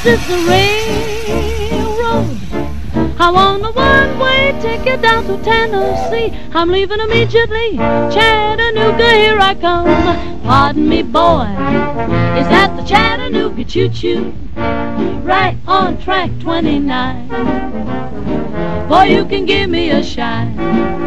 This is the railroad. I want a one-way ticket down to Tennessee. I'm leaving immediately. Chattanooga, here I come. Pardon me, boy, is that the Chattanooga choo-choo? Right on track 29. Boy, you can give me a shine.